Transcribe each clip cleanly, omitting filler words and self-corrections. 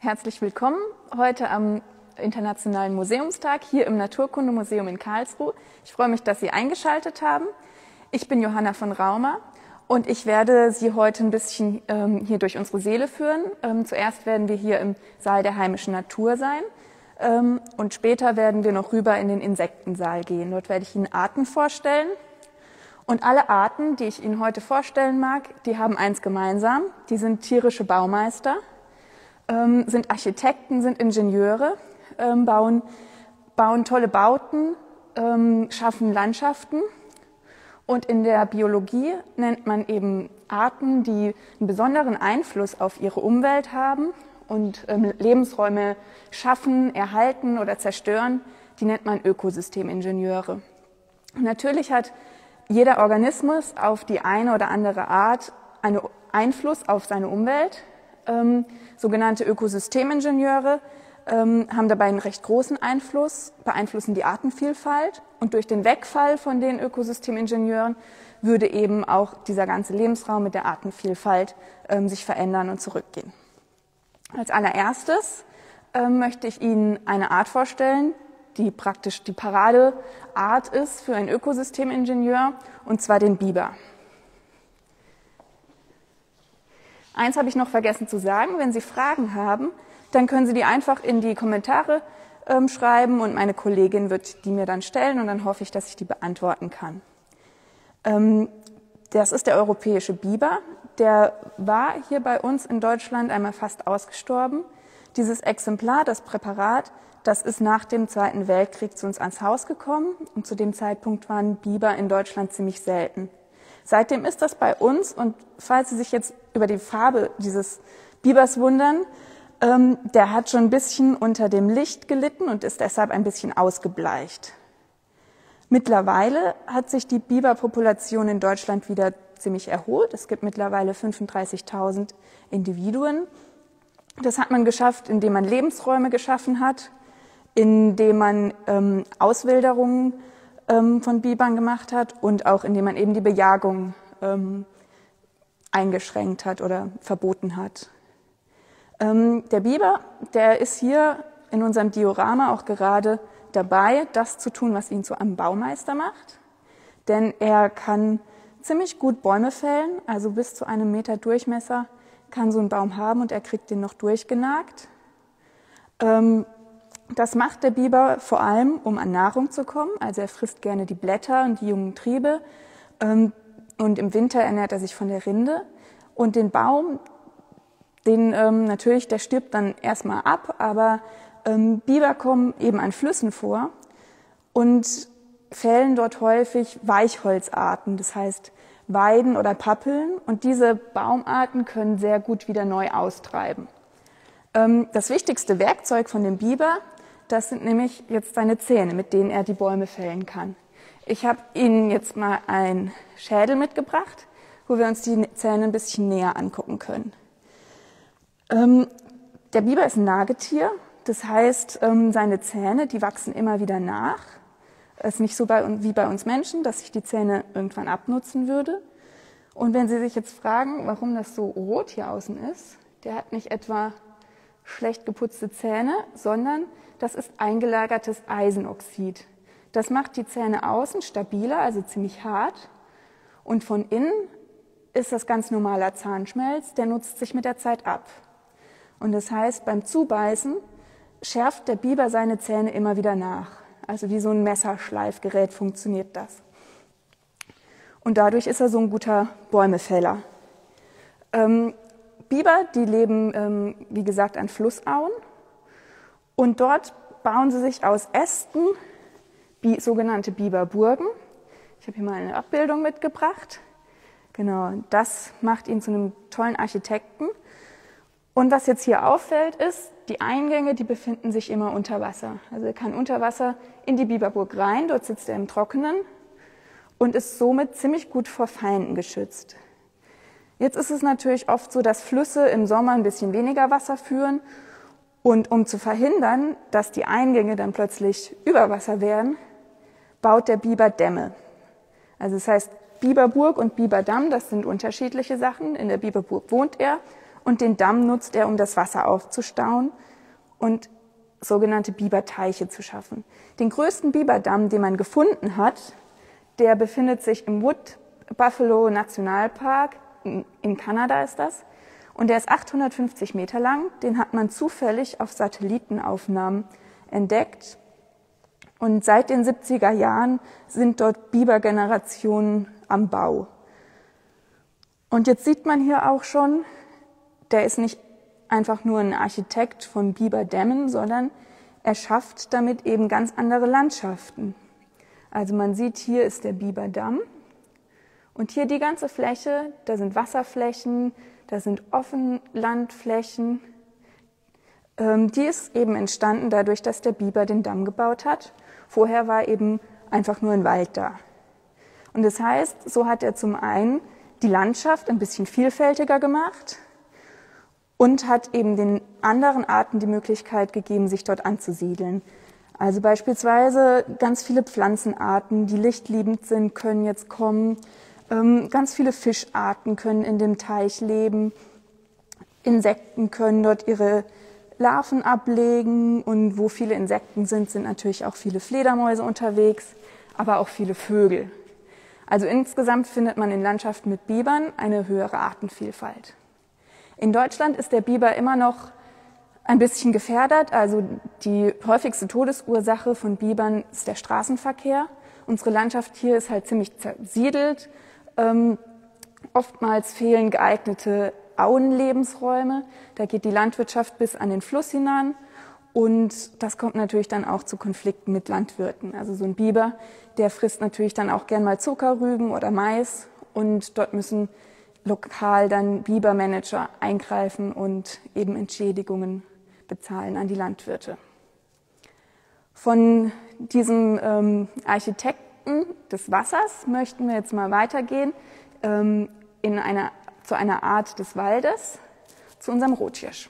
Herzlich willkommen heute am Internationalen Museumstag hier im Naturkundemuseum in Karlsruhe. Ich freue mich, dass Sie eingeschaltet haben. Ich bin Johanna von Raumer und ich werde Sie heute ein bisschen hier durch unsere Seele führen. Zuerst werden wir hier im Saal der heimischen Natur sein und später werden wir noch rüber in den Insektensaal gehen. Dort werde ich Ihnen Arten vorstellen. Und alle Arten, die ich Ihnen heute vorstellen mag, die haben eins gemeinsam. Die sind tierische Baumeister. Sind Architekten, sind Ingenieure, bauen tolle Bauten, schaffen Landschaften. Und in der Biologie nennt man eben Arten, die einen besonderen Einfluss auf ihre Umwelt haben und Lebensräume schaffen, erhalten oder zerstören, die nennt man Ökosystemingenieure. Und natürlich hat jeder Organismus auf die eine oder andere Art einen Einfluss auf seine Umwelt. Sogenannte Ökosystemingenieure haben dabei einen recht großen Einfluss, beeinflussen die Artenvielfalt und durch den Wegfall von den Ökosystemingenieuren würde eben auch dieser ganze Lebensraum mit der Artenvielfalt sich verändern und zurückgehen. Als allererstes möchte ich Ihnen eine Art vorstellen, die praktisch die Paradeart ist für einen Ökosystemingenieur, und zwar den Biber. Eins habe ich noch vergessen zu sagen: Wenn Sie Fragen haben, dann können Sie die einfach in die Kommentare schreiben und meine Kollegin wird die mir dann stellen und dann hoffe ich, dass ich die beantworten kann. Das ist der europäische Biber. Der war hier bei uns in Deutschland einmal fast ausgestorben. Dieses Exemplar, das Präparat, das ist nach dem Zweiten Weltkrieg zu uns ans Haus gekommen und zu dem Zeitpunkt waren Biber in Deutschland ziemlich selten. Seitdem ist das bei uns und falls Sie sich jetzt über die Farbe dieses Bibers wundern, der hat schon ein bisschen unter dem Licht gelitten und ist deshalb ein bisschen ausgebleicht. Mittlerweile hat sich die Biberpopulation in Deutschland wieder ziemlich erholt. Es gibt mittlerweile 35.000 Individuen. Das hat man geschafft, indem man Lebensräume geschaffen hat, indem man Auswilderungen von Bibern gemacht hat und auch indem man eben die Bejagung eingeschränkt hat oder verboten hat. Der Biber, der ist hier in unserem Diorama auch gerade dabei, das zu tun, was ihn zu einem Baumeister macht. Denn er kann ziemlich gut Bäume fällen, also bis zu 1 Meter Durchmesser kann so ein Baum haben und er kriegt den noch durchgenagt. Das macht der Biber vor allem, um an Nahrung zu kommen. Also er frisst gerne die Blätter und die jungen Triebe. Und im Winter ernährt er sich von der Rinde. Und den Baum, natürlich, der stirbt dann erstmal ab, aber Biber kommen eben an Flüssen vor und fällen dort häufig Weichholzarten, das heißt Weiden oder Pappeln. Und diese Baumarten können sehr gut wieder neu austreiben. Das wichtigste Werkzeug von dem Biber, das sind nämlich jetzt seine Zähne, mit denen er die Bäume fällen kann. Ich habe Ihnen jetzt mal einen Schädel mitgebracht, wo wir uns die Zähne ein bisschen näher angucken können. Der Biber ist ein Nagetier, das heißt, seine Zähne, die wachsen immer wieder nach. Es ist nicht so wie bei uns Menschen, dass sich die Zähne irgendwann abnutzen würde. Und wenn Sie sich jetzt fragen, warum das so rot hier außen ist, der hat nicht etwa schlecht geputzte Zähne, sondern das ist eingelagertes Eisenoxid. Das macht die Zähne außen stabiler, also ziemlich hart. Und von innen ist das ganz normaler Zahnschmelz, der nutzt sich mit der Zeit ab. Und das heißt, beim Zubeißen schärft der Biber seine Zähne immer wieder nach. Also wie so ein Messerschleifgerät funktioniert das. Und dadurch ist er so ein guter Bäumefäller. Biber, die leben, wie gesagt, an Flussauen. Und dort bauen sie sich aus Ästen sogenannte Biberburgen. Ich habe hier mal eine Abbildung mitgebracht. Genau, das macht ihn zu einem tollen Architekten. Und was jetzt hier auffällt, ist, die Eingänge, die befinden sich immer unter Wasser. Also er kann unter Wasser in die Biberburg rein, dort sitzt er im Trockenen und ist somit ziemlich gut vor Feinden geschützt. Jetzt ist es natürlich oft so, dass Flüsse im Sommer ein bisschen weniger Wasser führen. Und um zu verhindern, dass die Eingänge dann plötzlich über Wasser werden, baut der Biber Dämme. Also das heißt, Biberburg und Biberdamm, das sind unterschiedliche Sachen. In der Biberburg wohnt er und den Damm nutzt er, um das Wasser aufzustauen und sogenannte Biberteiche zu schaffen. Den größten Biberdamm, den man gefunden hat, der befindet sich im Wood Buffalo Nationalpark, in Kanada ist das, und der ist 850 Meter lang. Den hat man zufällig auf Satellitenaufnahmen entdeckt. Und seit den 70er Jahren sind dort Bibergenerationen am Bau. Und jetzt sieht man hier auch schon, der ist nicht einfach nur ein Architekt von Biberdämmen, sondern er schafft damit eben ganz andere Landschaften. Also man sieht, hier ist der Biberdamm und hier die ganze Fläche, da sind Wasserflächen, da sind Offenlandflächen. Die ist eben entstanden dadurch, dass der Biber den Damm gebaut hat. Vorher war eben einfach nur ein Wald da. Und das heißt, so hat er zum einen die Landschaft ein bisschen vielfältiger gemacht und hat eben den anderen Arten die Möglichkeit gegeben, sich dort anzusiedeln. Also beispielsweise ganz viele Pflanzenarten, die lichtliebend sind, können jetzt kommen. Ganz viele Fischarten können in dem Teich leben. Insekten können dort ihre Larven ablegen. Und wo viele Insekten sind, sind natürlich auch viele Fledermäuse unterwegs, aber auch viele Vögel. Also insgesamt findet man in Landschaften mit Bibern eine höhere Artenvielfalt. In Deutschland ist der Biber immer noch ein bisschen gefährdet. Also die häufigste Todesursache von Bibern ist der Straßenverkehr. Unsere Landschaft hier ist halt ziemlich zersiedelt. Oftmals fehlen geeignete Auenlebensräume. Da geht die Landwirtschaft bis an den Fluss hinan. Und das kommt natürlich dann auch zu Konflikten mit Landwirten. Also so ein Biber, der frisst natürlich dann auch gern mal Zuckerrüben oder Mais. Und dort müssen lokal dann Bibermanager eingreifen und eben Entschädigungen bezahlen an die Landwirte. Von diesem Architekten des Wassers möchten wir jetzt mal weitergehen zu einer Art des Waldes, zu unserem Rothirsch.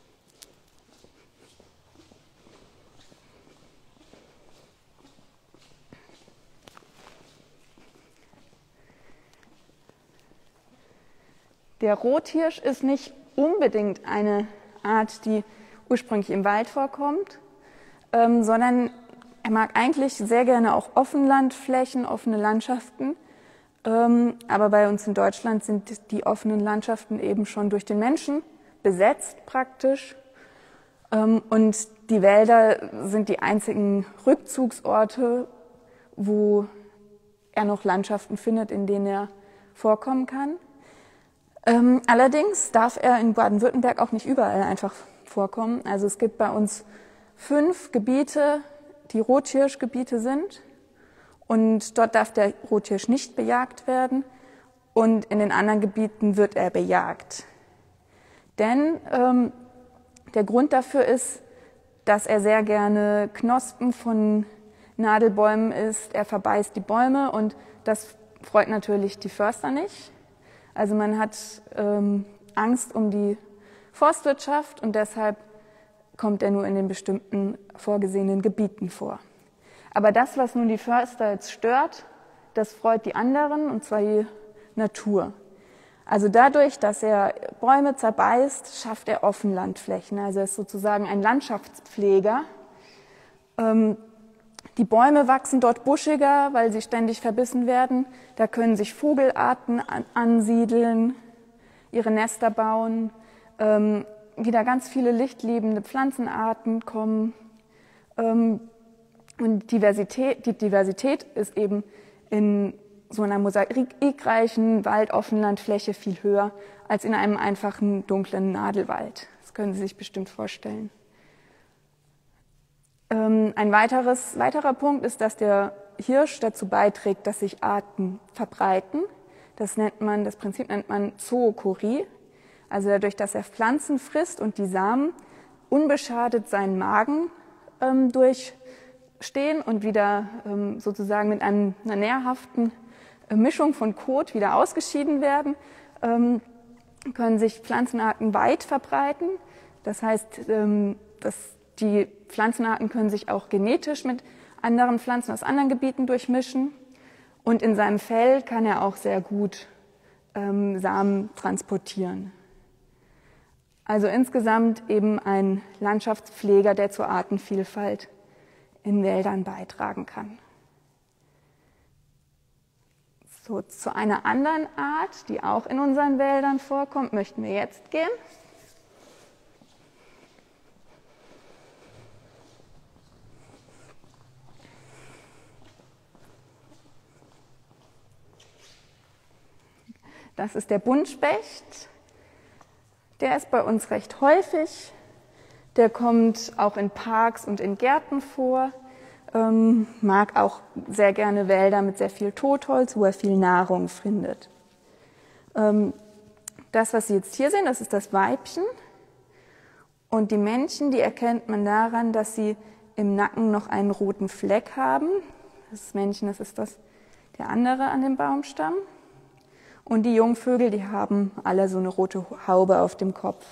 Der Rothirsch ist nicht unbedingt eine Art, die ursprünglich im Wald vorkommt, sondern er mag eigentlich sehr gerne auch Offenlandflächen, offene Landschaften. Aber bei uns in Deutschland sind die offenen Landschaften eben schon durch den Menschen besetzt praktisch. Und die Wälder sind die einzigen Rückzugsorte, wo er noch Landschaften findet, in denen er vorkommen kann. Allerdings darf er in Baden-Württemberg auch nicht überall einfach vorkommen. Also es gibt bei uns 5 Gebiete, die Rothirschgebiete sind. Und dort darf der Rothirsch nicht bejagt werden. Und in den anderen Gebieten wird er bejagt. Denn der Grund dafür ist, dass er sehr gerne Knospen von Nadelbäumen isst. Er verbeißt die Bäume und das freut natürlich die Förster nicht. Also man hat Angst um die Forstwirtschaft und deshalb kommt er nur in den bestimmten vorgesehenen Gebieten vor. Aber das, was nun die Förster jetzt stört, das freut die anderen, und zwar die Natur. Also dadurch, dass er Bäume zerbeißt, schafft er Offenlandflächen. Also er ist sozusagen ein Landschaftspfleger. Die Bäume wachsen dort buschiger, weil sie ständig verbissen werden. Da können sich Vogelarten ansiedeln, ihre Nester bauen. Wieder ganz viele lichtliebende Pflanzenarten kommen. Und die Diversität ist eben in so einer mosaikreichen Waldoffenlandfläche viel höher als in einem einfachen, dunklen Nadelwald. Das können Sie sich bestimmt vorstellen. Ein weiterer Punkt ist, dass der Hirsch dazu beiträgt, dass sich Arten verbreiten. Das Prinzip nennt man Zookorie. Also dadurch, dass er Pflanzen frisst und die Samen unbeschadet seinen Magen durchstehen und wieder sozusagen mit einer nährhaften Mischung von Kot wieder ausgeschieden werden, können sich Pflanzenarten weit verbreiten. Das heißt, die Pflanzenarten können sich auch genetisch mit anderen Pflanzen aus anderen Gebieten durchmischen. Und in seinem Fell kann er auch sehr gut Samen transportieren. Also insgesamt eben ein Landschaftspfleger, der zur Artenvielfalt in Wäldern beitragen kann. So, zu einer anderen Art, die auch in unseren Wäldern vorkommt, möchten wir jetzt gehen. Das ist der Buntspecht. Der ist bei uns recht häufig. Der kommt auch in Parks und in Gärten vor. Mag auch sehr gerne Wälder mit sehr viel Totholz, wo er viel Nahrung findet. Das, was Sie jetzt hier sehen, das ist das Weibchen. Und die Männchen, die erkennt man daran, dass sie im Nacken noch einen roten Fleck haben. Das Männchen, das ist der andere an dem Baumstamm. Und die Jungvögel, die haben alle so eine rote Haube auf dem Kopf.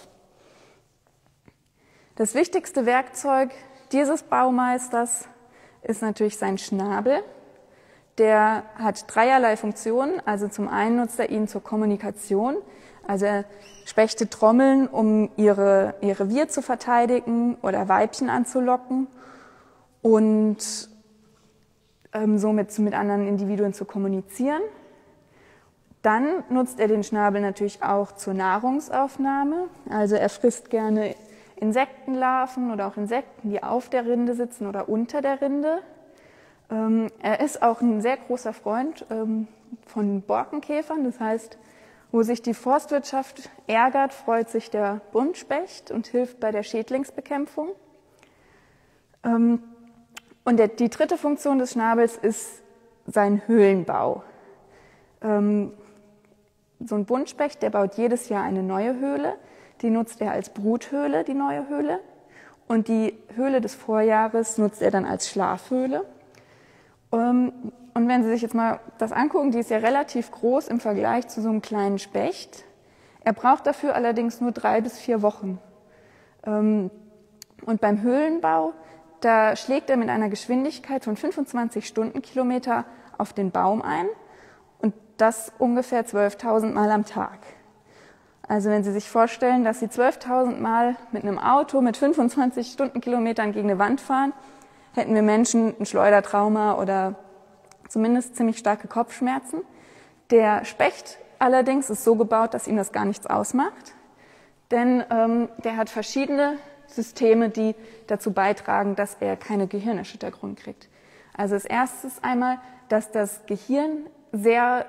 Das wichtigste Werkzeug dieses Baumeisters ist natürlich sein Schnabel. Der hat dreierlei Funktionen. Also zum einen nutzt er ihn zur Kommunikation. Also Spechte trommeln, um ihr Revier zu verteidigen oder Weibchen anzulocken und somit mit anderen Individuen zu kommunizieren. Dann nutzt er den Schnabel natürlich auch zur Nahrungsaufnahme. Also er frisst gerne Insektenlarven oder auch Insekten, die auf der Rinde sitzen oder unter der Rinde. Er ist auch ein sehr großer Freund von Borkenkäfern. Das heißt, wo sich die Forstwirtschaft ärgert, freut sich der Buntspecht und hilft bei der Schädlingsbekämpfung. Und die dritte Funktion des Schnabels ist sein Höhlenbau. So ein Buntspecht, der baut jedes Jahr eine neue Höhle. Die nutzt er als Bruthöhle, die neue Höhle. Und die Höhle des Vorjahres nutzt er dann als Schlafhöhle. Und wenn Sie sich jetzt mal das angucken, die ist ja relativ groß im Vergleich zu so einem kleinen Specht. Er braucht dafür allerdings nur 3 bis 4 Wochen. Und beim Höhlenbau, da schlägt er mit einer Geschwindigkeit von 25 Stundenkilometer auf den Baum ein. Und das ungefähr 12.000 Mal am Tag. Also wenn Sie sich vorstellen, dass Sie 12.000 Mal mit einem Auto mit 25 Stundenkilometern gegen eine Wand fahren, hätten wir Menschen ein Schleudertrauma oder zumindest ziemlich starke Kopfschmerzen. Der Specht allerdings ist so gebaut, dass ihm das gar nichts ausmacht, denn der hat verschiedene Systeme, die dazu beitragen, dass er keine Gehirnerschütterung kriegt. Also als erstes einmal, dass das Gehirn sehr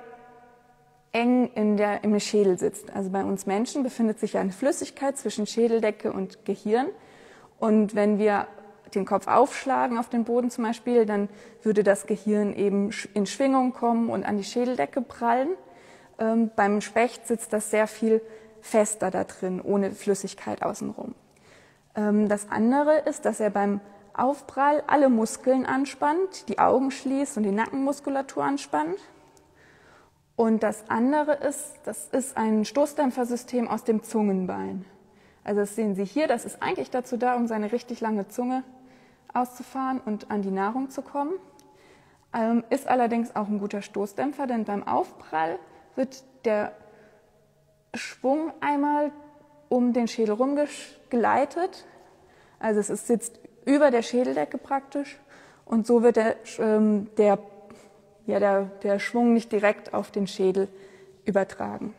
eng im Schädel sitzt. Also bei uns Menschen befindet sich ja eine Flüssigkeit zwischen Schädeldecke und Gehirn. Und wenn wir den Kopf aufschlagen auf den Boden zum Beispiel, dann würde das Gehirn eben in Schwingung kommen und an die Schädeldecke prallen. Beim Specht sitzt das sehr viel fester da drin, ohne Flüssigkeit außenrum. Das andere ist, dass er beim Aufprall alle Muskeln anspannt, die Augen schließt und die Nackenmuskulatur anspannt. Und das andere ist, das ist ein Stoßdämpfersystem aus dem Zungenbein. Also das sehen Sie hier, das ist eigentlich dazu da, um seine richtig lange Zunge auszufahren und an die Nahrung zu kommen. Ist allerdings auch ein guter Stoßdämpfer, denn beim Aufprall wird der Schwung einmal um den Schädel rumgeleitet. Also es sitzt über der Schädeldecke praktisch und so wird der Schwung nicht direkt auf den Schädel übertragen.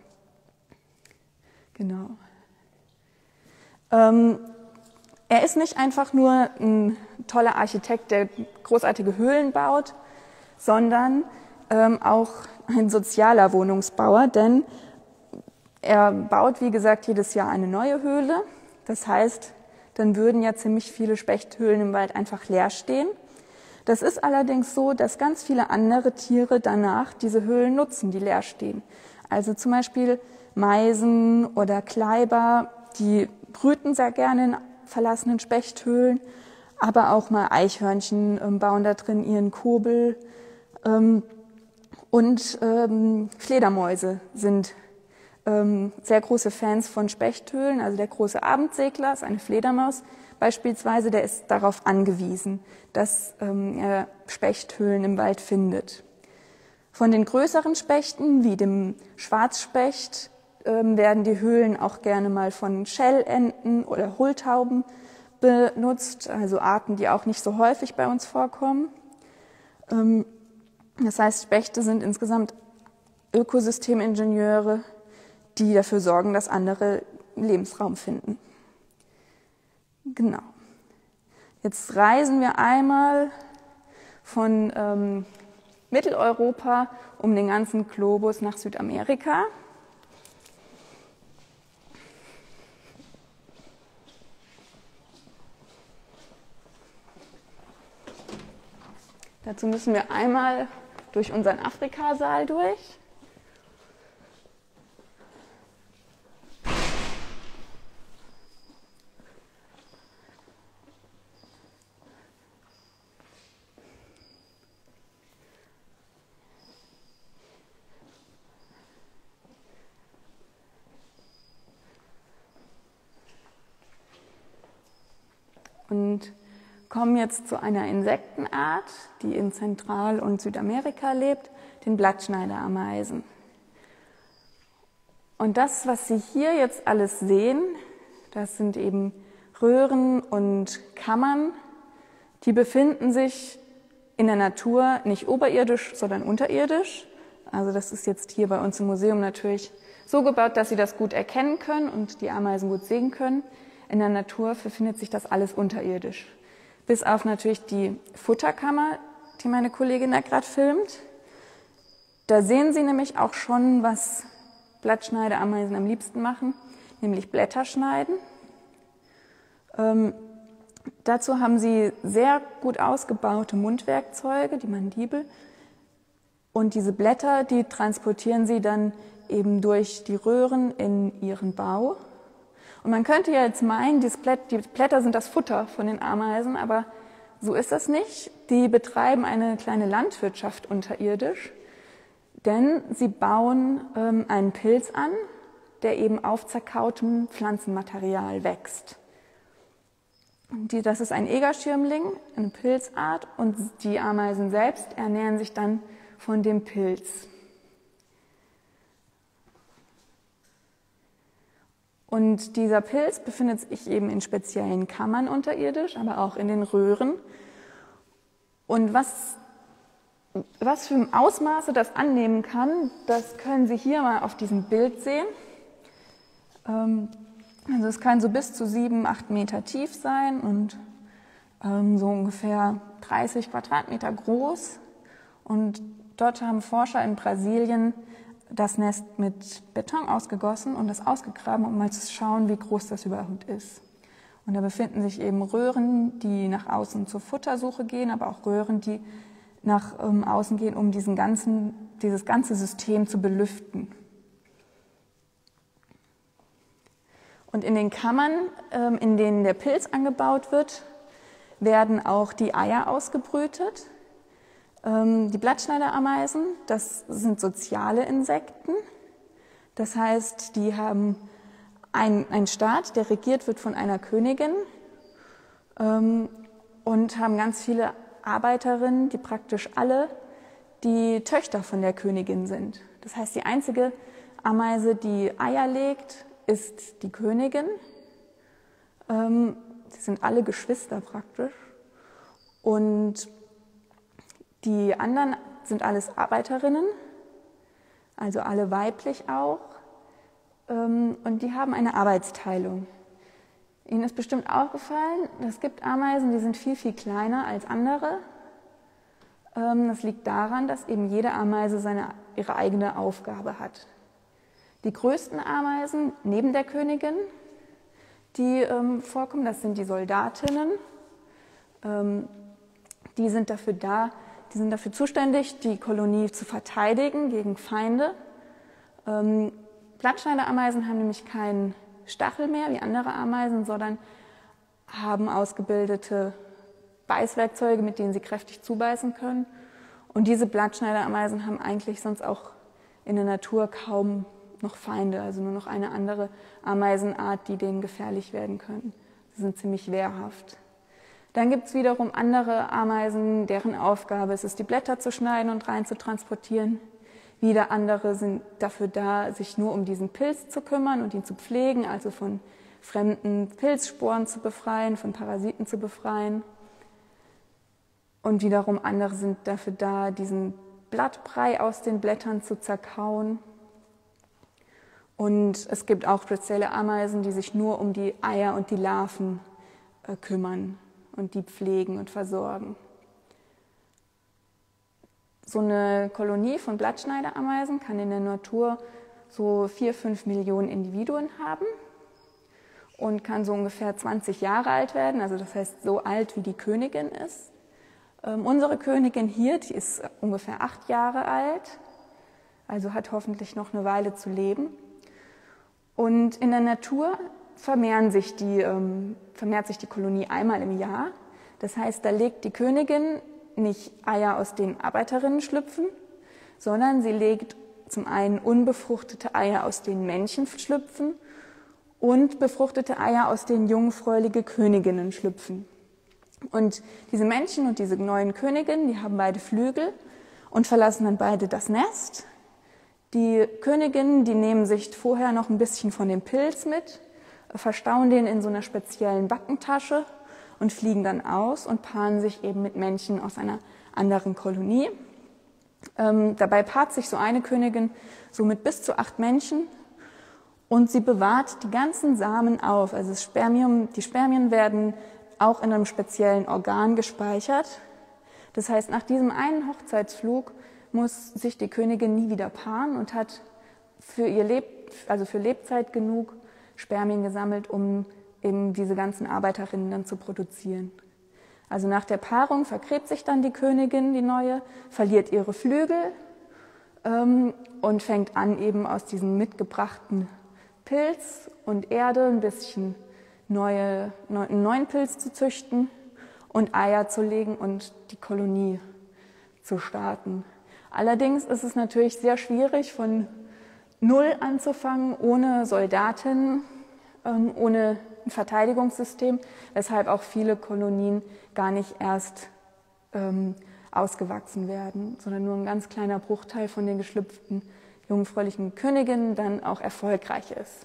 Genau. Er ist nicht einfach nur ein toller Architekt, der großartige Höhlen baut, sondern auch ein sozialer Wohnungsbauer, denn er baut, wie gesagt, jedes Jahr eine neue Höhle. Das heißt, dann würden ja ziemlich viele Spechthöhlen im Wald einfach leer stehen. Das ist allerdings so, dass ganz viele andere Tiere danach diese Höhlen nutzen, die leer stehen. Also zum Beispiel Meisen oder Kleiber, die brüten sehr gerne in verlassenen Spechthöhlen, aber auch mal Eichhörnchen bauen da drin ihren Kobel. Und Fledermäuse sind sehr große Fans von Spechthöhlen. Also der große Abendsegler ist eine Fledermaus beispielsweise, der ist darauf angewiesen, dass er Spechthöhlen im Wald findet. Von den größeren Spechten, wie dem Schwarzspecht, werden die Höhlen auch gerne mal von Schellenten oder Hohltauben benutzt, also Arten, die auch nicht so häufig bei uns vorkommen. Das heißt, Spechte sind insgesamt Ökosystemingenieure, die dafür sorgen, dass andere Lebensraum finden. Genau. Jetzt reisen wir einmal von Mitteleuropa um den ganzen Globus nach Südamerika. Dazu müssen wir einmal durch unseren Afrikasaal durch. Und kommen jetzt zu einer Insektenart, die in Zentral- und Südamerika lebt, den Blattschneiderameisen. Und das, was Sie hier jetzt alles sehen, das sind eben Röhren und Kammern, die befinden sich in der Natur nicht oberirdisch, sondern unterirdisch. Also das ist jetzt hier bei uns im Museum natürlich so gebaut, dass Sie das gut erkennen können und die Ameisen gut sehen können. In der Natur befindet sich das alles unterirdisch. Bis auf natürlich die Futterkammer, die meine Kollegin da gerade filmt. Da sehen Sie nämlich auch schon, was Blattschneiderameisen am liebsten machen, nämlich Blätter schneiden. Dazu haben sie sehr gut ausgebaute Mundwerkzeuge, die Mandibel. Und diese Blätter, die transportieren sie dann eben durch die Röhren in ihren Bau. Und man könnte ja jetzt meinen, die Blätter sind das Futter von den Ameisen, aber so ist das nicht. Die betreiben eine kleine Landwirtschaft unterirdisch, denn sie bauen einen Pilz an, der eben auf zerkautem Pflanzenmaterial wächst. Das ist ein Egerschirmling, eine Pilzart, und die Ameisen selbst ernähren sich dann von dem Pilz. Und dieser Pilz befindet sich eben in speziellen Kammern unterirdisch, aber auch in den Röhren. Und was für Ausmaße das annehmen kann, das können Sie hier mal auf diesem Bild sehen. Also es kann so bis zu 7, 8 Meter tief sein und so ungefähr 30 Quadratmeter groß. Und dort haben Forscher in Brasilien das Nest mit Beton ausgegossen und das ausgegraben, um mal zu schauen, wie groß das überhaupt ist. Und da befinden sich eben Röhren, die nach außen zur Futtersuche gehen, aber auch Röhren, die nach außen gehen, um dieses ganze System zu belüften. Und in den Kammern, in denen der Pilz angebaut wird, werden auch die Eier ausgebrütet. Die Blattschneiderameisen, das sind soziale Insekten. Das heißt, die haben einen Staat, der regiert wird von einer Königin und haben ganz viele Arbeiterinnen, die praktisch alle die Töchter von der Königin sind. Das heißt, die einzige Ameise, die Eier legt, ist die Königin. Sie sind alle Geschwister praktisch. Und die anderen sind alles Arbeiterinnen, also alle weiblich auch. Und die haben eine Arbeitsteilung. Ihnen ist bestimmt aufgefallen, es gibt Ameisen, die sind viel, viel kleiner als andere. Das liegt daran, dass eben jede Ameise ihre eigene Aufgabe hat. Die größten Ameisen neben der Königin, die vorkommen, das sind die Soldatinnen. Die sind dafür zuständig, die Kolonie zu verteidigen gegen Feinde. Blattschneiderameisen haben nämlich keinen Stachel mehr wie andere Ameisen, sondern haben ausgebildete Beißwerkzeuge, mit denen sie kräftig zubeißen können. Und diese Blattschneiderameisen haben eigentlich sonst auch in der Natur kaum noch Feinde, also nur noch eine andere Ameisenart, die denen gefährlich werden können. Sie sind ziemlich wehrhaft. Dann gibt es wiederum andere Ameisen, deren Aufgabe es ist, die Blätter zu schneiden und rein zu transportieren. Wieder andere sind dafür da, sich nur um diesen Pilz zu kümmern und ihn zu pflegen, also von fremden Pilzsporen zu befreien, von Parasiten zu befreien. Und wiederum andere sind dafür da, diesen Blattbrei aus den Blättern zu zerkauen. Und es gibt auch spezielle Ameisen, die sich nur um die Eier und die Larven kümmern und die pflegen und versorgen. So eine Kolonie von Blattschneiderameisen kann in der Natur so 4-5 Millionen Individuen haben und kann so ungefähr 20 Jahre alt werden, also das heißt so alt wie die Königin ist. Unsere Königin hier, die ist ungefähr 8 Jahre alt, also hat hoffentlich noch eine Weile zu leben. Und in der Natur vermehrt sich die Kolonie einmal im Jahr. Das heißt, da legt die Königin nicht Eier, aus denen Arbeiterinnen schlüpfen, sondern sie legt zum einen unbefruchtete Eier, aus denen Männchen schlüpfen, und befruchtete Eier, aus denen jungfräuliche Königinnen schlüpfen. Und diese Männchen und diese neuen Königinnen, die haben beide Flügel und verlassen dann beide das Nest. Die Königinnen, die nehmen sich vorher noch ein bisschen von dem Pilz mit, verstauen den in so einer speziellen Backentasche und fliegen dann aus und paaren sich eben mit Männchen aus einer anderen Kolonie. Dabei paart sich so eine Königin so mit bis zu 8 Männchen und sie bewahrt die ganzen Samen auf. Also die Spermien werden auch in einem speziellen Organ gespeichert. Das heißt, nach diesem einen Hochzeitsflug muss sich die Königin nie wieder paaren und hat für Lebzeit genug Spermien gesammelt, um eben diese ganzen Arbeiterinnen dann zu produzieren. Also nach der Paarung vergräbt sich dann die Königin, die neue, verliert ihre Flügel und fängt an, eben aus diesem mitgebrachten Pilz und Erde ein bisschen einen neuen Pilz zu züchten und Eier zu legen und die Kolonie zu starten. Allerdings ist es natürlich sehr schwierig, von Null anzufangen, ohne Soldatinnen, ohne ein Verteidigungssystem, weshalb auch viele Kolonien gar nicht erst ausgewachsen werden, sondern nur ein ganz kleiner Bruchteil von den geschlüpften jungfräulichen Königinnen dann auch erfolgreich ist.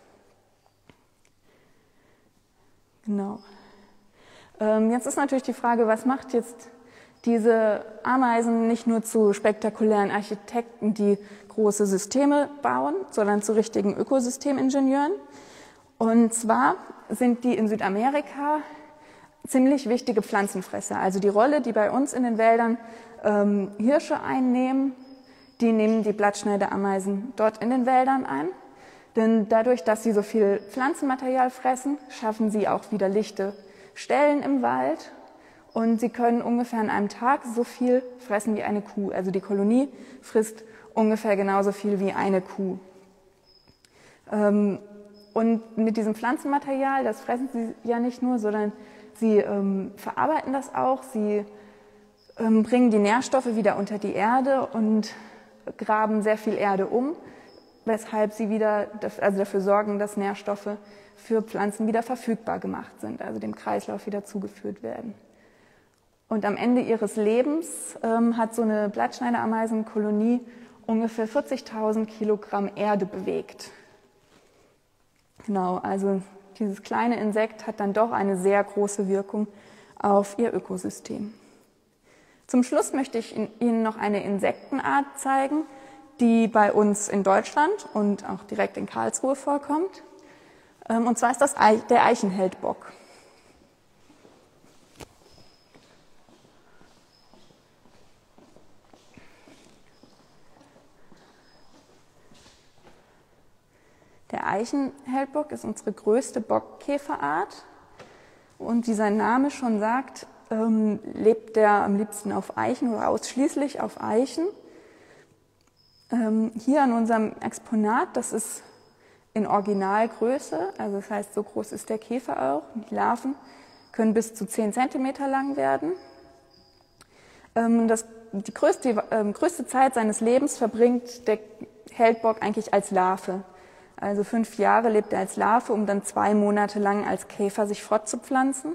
Genau. Jetzt ist natürlich die Frage, was macht jetzt diese Ameisen nicht nur zu spektakulären Architekten, die große Systeme bauen, sondern zu richtigen Ökosystemingenieuren. Und zwar sind die in Südamerika ziemlich wichtige Pflanzenfresser. Also die Rolle, die bei uns in den Wäldern Hirsche einnehmen, die nehmen die Blattschneiderameisen dort in den Wäldern ein. Denn dadurch, dass sie so viel Pflanzenmaterial fressen, schaffen sie auch wieder lichte Stellen im Wald. Und sie können ungefähr an einem Tag so viel fressen wie eine Kuh. Also die Kolonie frisst ungefähr genauso viel wie eine Kuh. Und mit diesem Pflanzenmaterial, das fressen sie ja nicht nur, sondern sie verarbeiten das auch. Sie bringen die Nährstoffe wieder unter die Erde und graben sehr viel Erde um, weshalb sie wieder dafür sorgen, dass Nährstoffe für Pflanzen wieder verfügbar gemacht sind, also dem Kreislauf wieder zugeführt werden. Und am Ende ihres Lebens hat so eine Blattschneiderameisenkolonie ungefähr 40.000 Kilogramm Erde bewegt. Genau, also dieses kleine Insekt hat dann doch eine sehr große Wirkung auf ihr Ökosystem. Zum Schluss möchte ich Ihnen noch eine Insektenart zeigen, die bei uns in Deutschland und auch direkt in Karlsruhe vorkommt. Und zwar ist das der Eichenheldbock. Der Eichenheldbock ist unsere größte Bockkäferart und wie sein Name schon sagt, lebt er am liebsten auf Eichen oder ausschließlich auf Eichen. Hier an unserem Exponat, das ist in Originalgröße, also das heißt, so groß ist der Käfer auch. Die Larven können bis zu 10 Zentimeter lang werden. Die größte Zeit seines Lebens verbringt der Heldbock eigentlich als Larve. Also 5 Jahre lebt er als Larve, um dann 2 Monate lang als Käfer sich fortzupflanzen.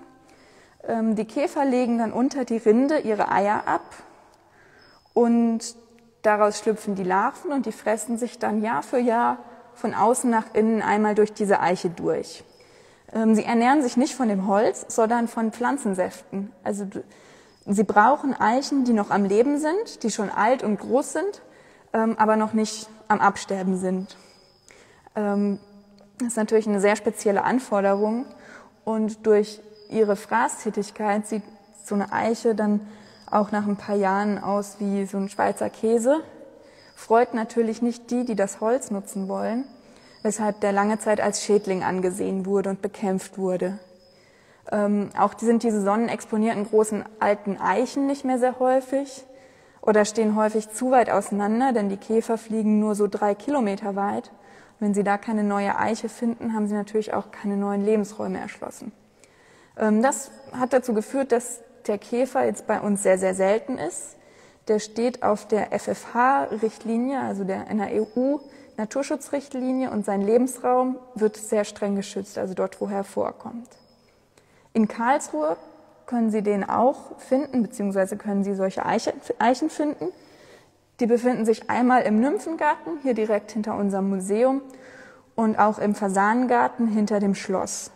Die Käfer legen dann unter die Rinde ihre Eier ab und Daraus schlüpfen die Larven und die fressen sich dann Jahr für Jahr von außen nach innen einmal durch diese Eiche durch. Sie ernähren sich nicht von dem Holz, sondern von Pflanzensäften. Also sie brauchen Eichen, die noch am Leben sind, die schon alt und groß sind, aber noch nicht am Absterben sind. Das ist natürlich eine sehr spezielle Anforderung und durch ihre Fraßtätigkeit sieht so eine Eiche dann auch nach ein paar Jahren aus wie so ein Schweizer Käse. Freut natürlich nicht die, die das Holz nutzen wollen, weshalb der lange Zeit als Schädling angesehen wurde und bekämpft wurde. Auch sind diese sonnenexponierten großen alten Eichen nicht mehr sehr häufig oder stehen häufig zu weit auseinander, denn die Käfer fliegen nur so 3 Kilometer weit. Wenn sie da keine neue Eiche finden, haben sie natürlich auch keine neuen Lebensräume erschlossen. Das hat dazu geführt, dass der Käfer jetzt bei uns sehr, sehr selten ist. Der steht auf der FFH-Richtlinie, also einer EU-Naturschutzrichtlinie, und sein Lebensraum wird sehr streng geschützt, also dort, wo er vorkommt. In Karlsruhe können Sie den auch finden, beziehungsweise können Sie solche Eichen finden. Die befinden sich einmal im Nymphengarten, hier direkt hinter unserem Museum, und auch im Fasanengarten hinter dem Schloss.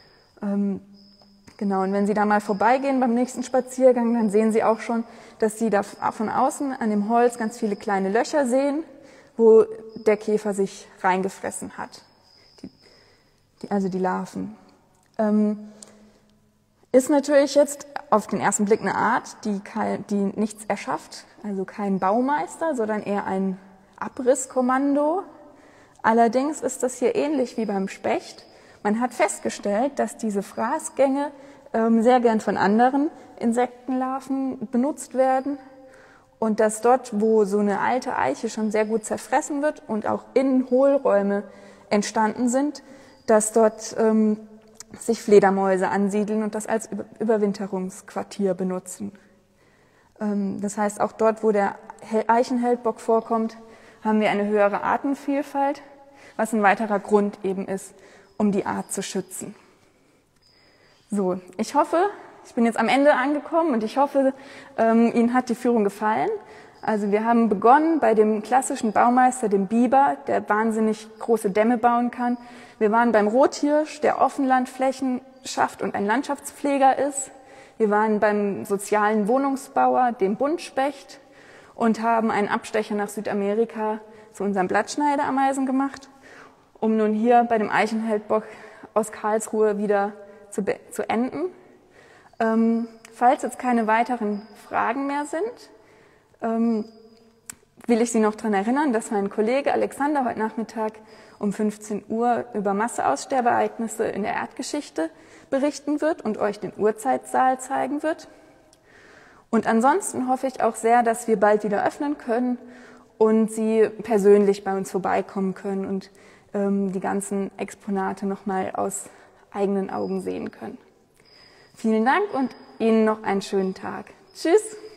Genau, und wenn Sie da mal vorbeigehen beim nächsten Spaziergang, dann sehen Sie auch schon, dass Sie da von außen an dem Holz ganz viele kleine Löcher sehen, wo der Käfer sich reingefressen hat, also die Larven. Ist natürlich jetzt auf den ersten Blick eine Art, die nichts erschafft, also kein Baumeister, sondern eher ein Abrisskommando. Allerdings ist das hier ähnlich wie beim Specht. Man hat festgestellt, dass diese Fraßgänge sehr gern von anderen Insektenlarven benutzt werden und dass dort, wo so eine alte Eiche schon sehr gut zerfressen wird und auch innen Hohlräume entstanden sind, dass dort sich Fledermäuse ansiedeln und das als Überwinterungsquartier benutzen. Das heißt, auch dort, wo der Eichenheldbock vorkommt, haben wir eine höhere Artenvielfalt, was ein weiterer Grund eben ist, um die Art zu schützen. So, ich bin jetzt am Ende angekommen und ich hoffe, Ihnen hat die Führung gefallen. Also wir haben begonnen bei dem klassischen Baumeister, dem Biber, der wahnsinnig große Dämme bauen kann. Wir waren beim Rothirsch, der Offenlandflächen schafft und ein Landschaftspfleger ist. Wir waren beim sozialen Wohnungsbauer, dem Buntspecht, und haben einen Abstecher nach Südamerika zu unseren Blattschneideameisen gemacht, um nun hier bei dem Eichenheldbock aus Karlsruhe wieder zu enden. Falls jetzt keine weiteren Fragen mehr sind, will ich Sie noch daran erinnern, dass mein Kollege Alexander heute Nachmittag um 15 Uhr über Masseaussterbeereignisse in der Erdgeschichte berichten wird und euch den Urzeitsaal zeigen wird. Und ansonsten hoffe ich auch sehr, dass wir bald wieder öffnen können und Sie persönlich bei uns vorbeikommen können und die ganzen Exponate nochmal aus eigenen Augen sehen können. Vielen Dank und Ihnen noch einen schönen Tag. Tschüss!